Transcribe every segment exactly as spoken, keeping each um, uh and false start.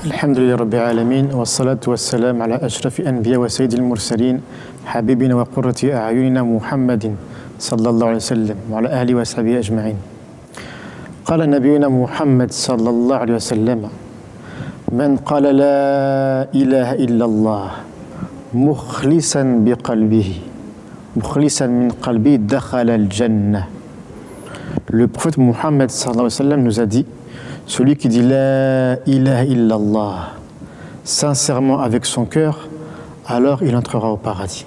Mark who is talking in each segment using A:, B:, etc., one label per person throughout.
A: الحمد لله رب العالمين والصلاة والسلام على أشرف الأنبياء وسيد المرسلين حبيبنا وقرة أعيننا محمد صلى الله عليه وسلم وعلى آله وصحبه أجمعين. قال نبينا محمد صلى الله عليه وسلم: من قال لا إله إلا الله مخلصا بقلبه مخلصا من قلبه دخل الجنة. Le prophète Mohammed sallallahu alayhi wa sallam nous a dit: celui qui dit la ilaha illallah sincèrement avec son cœur, alors il entrera au paradis.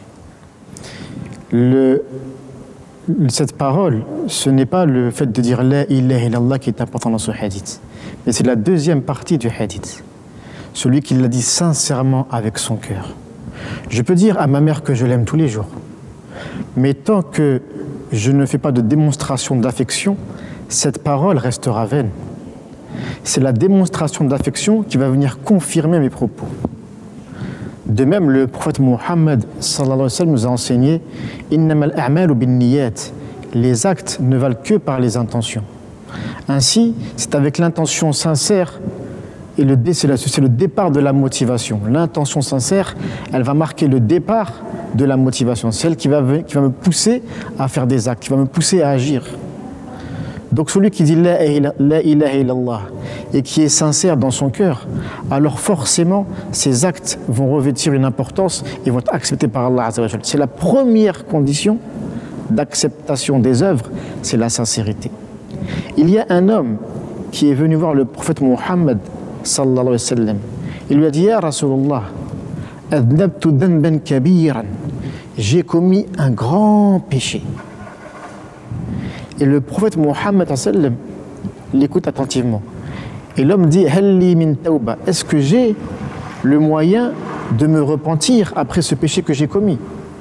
A: Le, cette parole, ce n'est pas le fait de dire la ilaha illallah qui est important dans ce hadith, mais c'est la deuxième partie du hadith. Celui qui l'a dit sincèrement avec son cœur. Je peux dire à ma mère que je l'aime tous les jours, mais tant que je ne fais pas de démonstration d'affection, cette parole restera vaine. C'est la démonstration d'affection qui va venir confirmer mes propos. De même, le prophète Mohammed sallallahu alayhi wa sallam nous a enseigné « Innamal a'malu bin niyat » les actes ne valent que par les intentions. Ainsi, c'est avec l'intention sincère, et le, c'est, la, c'est le départ de la motivation. L'intention sincère, elle va marquer le départ de la motivation. C'est elle qui va, qui va me pousser à faire des actes, qui va me pousser à agir. Donc celui qui dit la ilaha illallah et qui est sincère dans son cœur, alors forcément ses actes vont revêtir une importance et vont être acceptés par Allah Azza wa Jal. C'est la première condition d'acceptation des œuvres, c'est la sincérité. Il y a un homme qui est venu voir le prophète Mohammed sallallahu alayhi wa sallam. Il lui a dit: Ya Rasulullah, adnabtu dhanban kabiran, j'ai commis un grand péché. Et le prophète Mohammed l'écoute attentivement. Et l'homme dit: Halli min tawba, est-ce que j'ai le moyen de me repentir après ce péché que j'ai commis?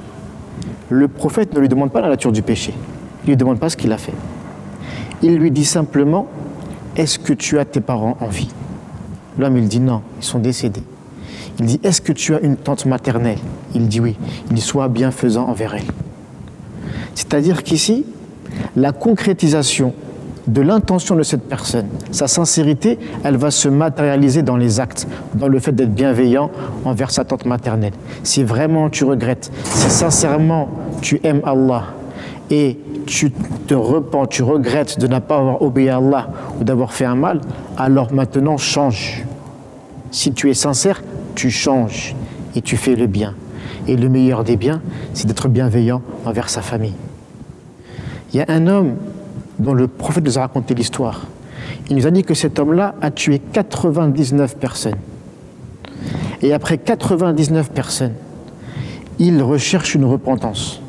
A: Le prophète ne lui demande pas la nature du péché, il ne lui demande pas ce qu'il a fait. Il lui dit simplement: est-ce que tu as tes parents en vie? L'homme il dit non, ils sont décédés. Il dit: est-ce que tu as une tante maternelle? Il dit oui. Il dit: sois bienfaisant envers elle. C'est-à-dire qu'ici, la concrétisation de l'intention de cette personne, sa sincérité, elle va se matérialiser dans les actes, dans le fait d'être bienveillant envers sa tante maternelle. Si vraiment tu regrettes, si sincèrement tu aimes Allah et tu te repens, tu regrettes de ne pas avoir obéi à Allah ou d'avoir fait un mal, alors maintenant change. Si tu es sincère, tu changes et tu fais le bien. Et le meilleur des biens, c'est d'être bienveillant envers sa famille. Il y a un homme dont le prophète nous a raconté l'histoire. Il nous a dit que cet homme-là a tué quatre-vingt-dix-neuf personnes. Et après quatre-vingt-dix-neuf personnes, il recherche une repentance.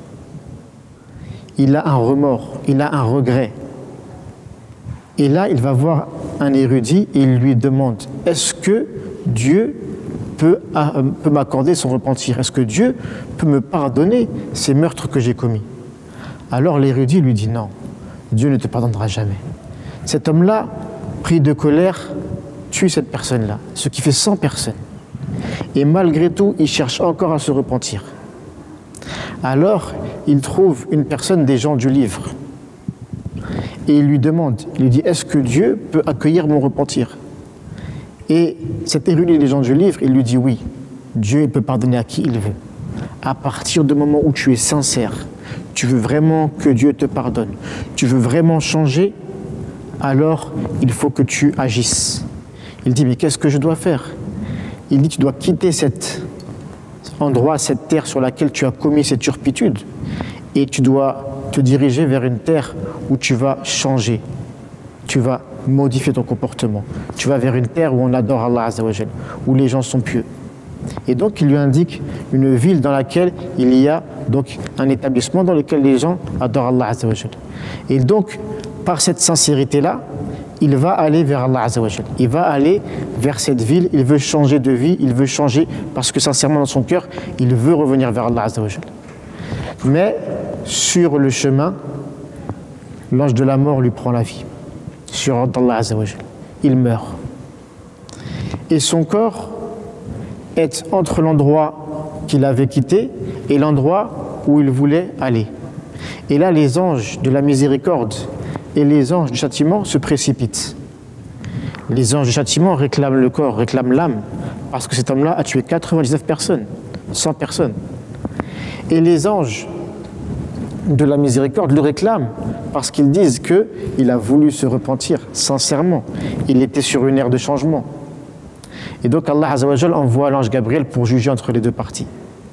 A: Il a un remords, il a un regret. Et là, il va voir un érudit et il lui demande: est-ce que Dieu peut, euh, peut m'accorder son repentir? Est-ce que Dieu peut me pardonner ces meurtres que j'ai commis? Alors l'érudit lui dit: non, Dieu ne te pardonnera jamais. Cet homme-là, pris de colère, tue cette personne-là, ce qui fait cent personnes. Et malgré tout, il cherche encore à se repentir. Alors, il trouve une personne des gens du livre. Et il lui demande, il lui dit: est-ce que Dieu peut accueillir mon repentir? Et cet érudit des gens du livre, il lui dit: oui, Dieu peut pardonner à qui il veut. À partir du moment où tu es sincère, tu veux vraiment que Dieu te pardonne, tu veux vraiment changer, alors il faut que tu agisses. Il dit: mais qu'est-ce que je dois faire? Il dit: tu dois quitter cet endroit, cette terre sur laquelle tu as commis cette turpitude, et tu dois te diriger vers une terre où tu vas changer, tu vas modifier ton comportement, tu vas vers une terre où on adore Allah Azza wa Jal, où les gens sont pieux. Et donc il lui indique une ville dans laquelle il y a donc un établissement dans lequel les gens adorent Allah Azza wa Jal. Et donc par cette sincérité-là, il va aller vers Allah Azza wa Jal. Il va aller vers cette ville, il veut changer de vie, il veut changer parce que sincèrement dans son cœur, il veut revenir vers Allah Azza wa Jal. Mais sur le chemin, l'ange de la mort lui prend la vie. Sur Allah Azza wa Jal. Il meurt. Et son corps est entre l'endroit qu'il avait quitté et l'endroit où il voulait aller. Et là, les anges de la miséricorde et les anges du châtiment se précipitent. Les anges du châtiment réclament le corps, réclament l'âme, parce que cet homme-là a tué quatre-vingt-dix-neuf personnes, cent personnes. Et les anges de la miséricorde le réclament, parce qu'ils disent qu'il a voulu se repentir sincèrement. Il était sur une ère de changement. Et donc Allah Azza wa Jal envoie l'ange Gabriel pour juger entre les deux parties.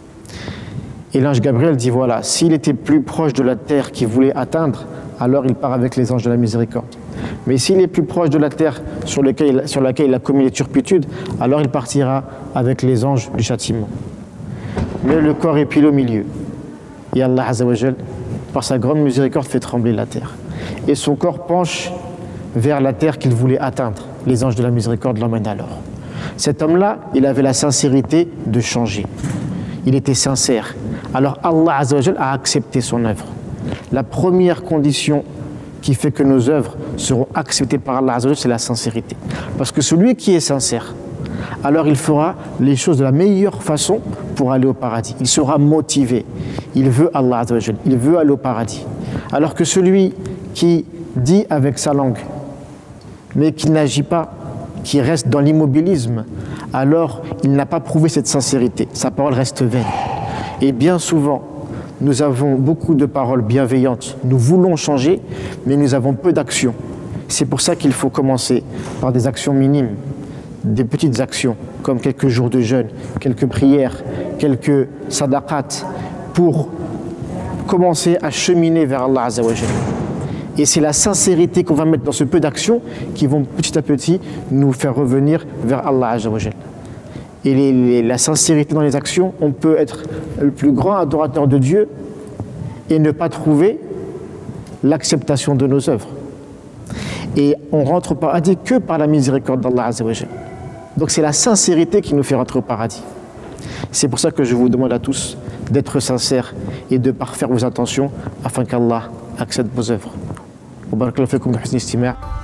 A: Et l'ange Gabriel dit voilà, s'il était plus proche de la terre qu'il voulait atteindre, alors il part avec les anges de la miséricorde. Mais s'il est plus proche de la terre sur, lequel, sur laquelle il a commis les turpitudes, alors il partira avec les anges du châtiment. Mais le corps est pile au milieu. Et Allah Azza wa Jal, par sa grande miséricorde, fait trembler la terre. Et son corps penche vers la terre qu'il voulait atteindre. Les anges de la miséricorde l'emmènent alors. Cet homme-là, il avait la sincérité de changer. Il était sincère. Alors Allah Azza wa Jal a accepté son œuvre. La première condition qui fait que nos œuvres seront acceptées par Allah Azza wa Jal, c'est la sincérité. Parce que celui qui est sincère, alors il fera les choses de la meilleure façon pour aller au paradis. Il sera motivé. Il veut Allah Azza wa Jal. Il veut aller au paradis. Alors que celui qui dit avec sa langue, mais qui n'agit pas, qui reste dans l'immobilisme, alors il n'a pas prouvé cette sincérité. Sa parole reste vaine. Et bien souvent, nous avons beaucoup de paroles bienveillantes. Nous voulons changer, mais nous avons peu d'actions. C'est pour ça qu'il faut commencer par des actions minimes, des petites actions, comme quelques jours de jeûne, quelques prières, quelques sadaqat, pour commencer à cheminer vers Allah Azza wa Jal. Et c'est la sincérité qu'on va mettre dans ce peu d'actions qui vont petit à petit nous faire revenir vers Allah Azza wa Jal. Et les, les, la sincérité dans les actions, on peut être le plus grand adorateur de Dieu et ne pas trouver l'acceptation de nos œuvres. Et on rentre au paradis que par la miséricorde d'Allah Azza wa Jal. Donc c'est la sincérité qui nous fait rentrer au paradis. C'est pour ça que je vous demande à tous d'être sincères et de parfaire vos intentions afin qu'Allah accepte vos œuvres. Wa barakallahu fikum bi husni istima'.